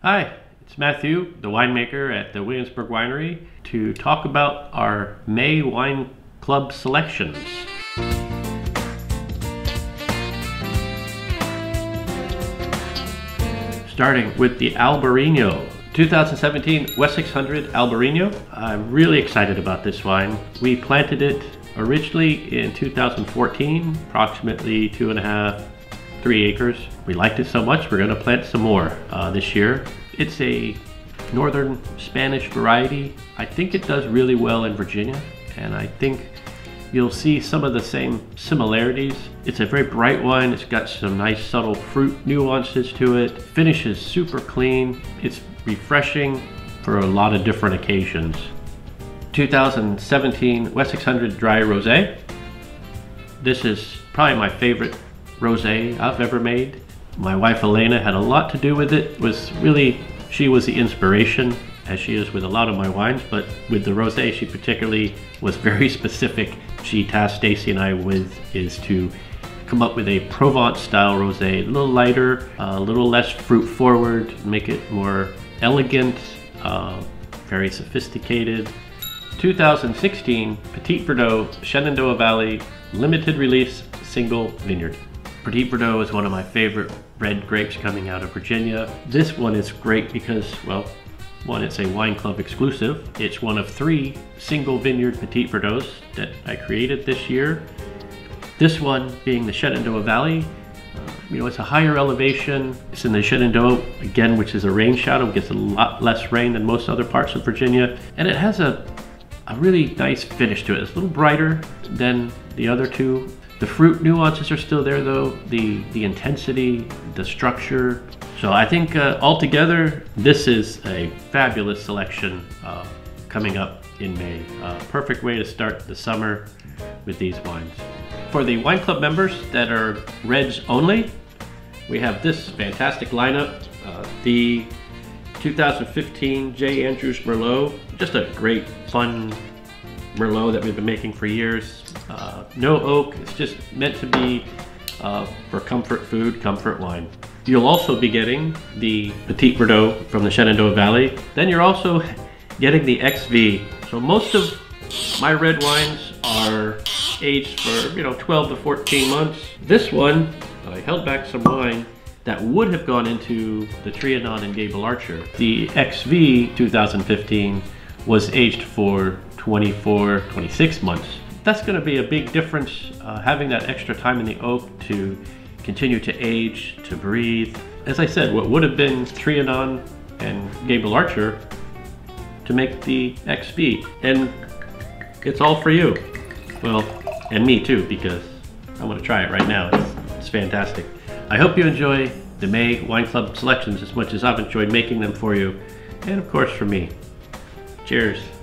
Hi, it's Matthew, the winemaker at the Williamsburg Winery, to talk about our May Wine Club selections. Starting with the Albarino, 2017 West 600 Albarino. I'm really excited about this wine. We planted it originally in 2014, approximately 2.5, 3 acres. We liked it so much, we're gonna plant some more this year. It's a northern Spanish variety. I think it does really well in Virginia, and I think you'll see some of the same similarities. It's a very bright wine. It's got some nice subtle fruit nuances to it. Finish is super clean. It's refreshing for a lot of different occasions. 2017 West 600 Dry Rosé. This is probably my favorite rosé I've ever made. My wife Elena had a lot to do with it. She was the inspiration, as she is with a lot of my wines, but with the rosé she particularly was very specific. She tasked Stacy and I with is to come up with a Provence style rosé, a little lighter, a little less fruit forward, make it more elegant, very sophisticated. 2016 Petit Verdot Shenandoah Valley limited release single vineyard. Petit Verdot is one of my favorite red grapes coming out of Virginia. This one is great because, well, one, it's a wine club exclusive. It's one of 3 single vineyard Petit Verdots that I created this year. This one being the Shenandoah Valley. It's a higher elevation. It's in the Shenandoah, again, which is a rain shadow. It gets a lot less rain than most other parts of Virginia. And it has a really nice finish to it. It's a little brighter than the other 2. The fruit nuances are still there though, the intensity, the structure. So I think altogether, this is a fabulous selection coming up in May. Perfect way to start the summer with these wines. For the wine club members that are reds only, we have this fantastic lineup. The 2015 J. Andrews Merlot, just a great fun Merlot that we've been making for years. No oak, it's just meant to be for comfort food, comfort wine. You'll also be getting the Petit Verdot from the Shenandoah Valley. Then you're also getting the XV. So most of my red wines are aged for 12 to 14 months. This one, I held back some wine that would have gone into the Trianon and Gable Archer. The XV 2015 was aged for 24, 26 months. That's going to be a big difference, having that extra time in the oak to continue to age, to breathe. As I said, what would have been Trianon and Gable Archer to make the XV. And it's all for you. Well, and me too, because I'm going to try it right now. It's fantastic. I hope you enjoy the May Wine Club selections as much as I've enjoyed making them for you, and of course for me. Cheers.